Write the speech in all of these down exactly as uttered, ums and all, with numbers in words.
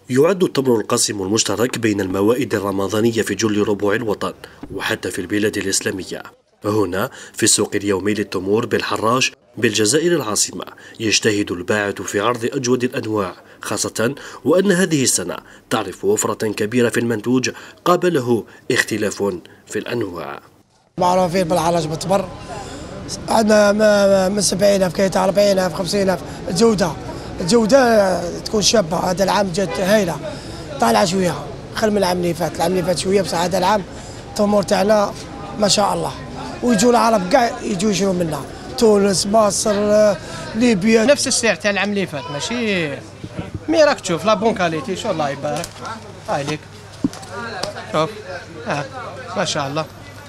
يعد التمر القاسم المشترك بين الموائد الرمضانية في جل ربوع الوطن وحتى في البلاد الإسلامية. هنا في السوق اليومي للتمور بالحراش بالجزائر العاصمة يجتهد الباعث في عرض أجود الأنواع، خاصة وأن هذه السنة تعرف وفرة كبيرة في المنتوج قابله اختلاف في الأنواع. معروفين بالحراش بالتمر، عندنا من سبعين ألف كيتا أربعين ألف خمسين ألف. الجودة الجودة تكون شابة. هذا العام جات هايلة، طالعة شوية خل من العام اللي فات. العام اللي فات شوية، بصح هذا العام التمور تاعنا ما شاء الله. ويجوا العرب كاع يجوا يشروا منا، تونس مصر ليبيا. نفس السعر تاع العام اللي فات، ماشي مي راك تشوف لا بون كاليتي. شو الله يبارك. هاي ليك شوف، ها ما شاء الله.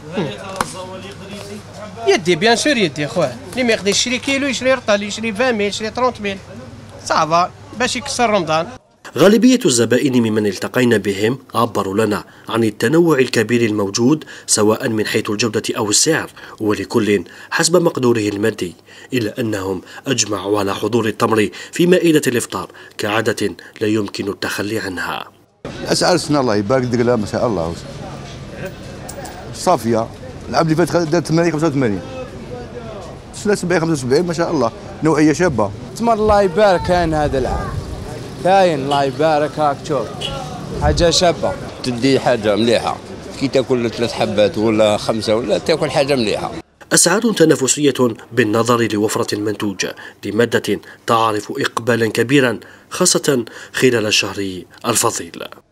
يدي بيان سور يدي خويا، اللي ما يقدر يشري كيلو يشري رطل، يشري عشرين ميل، يشري ثلاثين ميل، صافا باش يكسر رمضان. غالبية الزبائن ممن التقينا بهم عبروا لنا عن التنوع الكبير الموجود سواء من حيث الجودة أو السعر، ولكل حسب مقدوره المادي، إلا أنهم أجمعوا على حضور التمر في مائدة الإفطار كعادة لا يمكن التخلي عنها. أسعار السنة الله يبارك دقلا ما شاء الله صافية. العام اللي فات دار ثمانين خمسة وثمانين، سنة سبعين خمسة وسبعين ما شاء الله، نوعية شابة. تمر الله يبارك كاين هذا العام، كاين الله يبارك. هاك شوف حاجة شابة، تدي حاجة مليحة. كي تاكل ثلاث حبات ولا خمسة ولا تاكل حاجة مليحة. أسعار تنافسية بالنظر لوفرة المنتوج لمادة تعرف إقبالا كبيرا خاصة خلال الشهر الفضيل.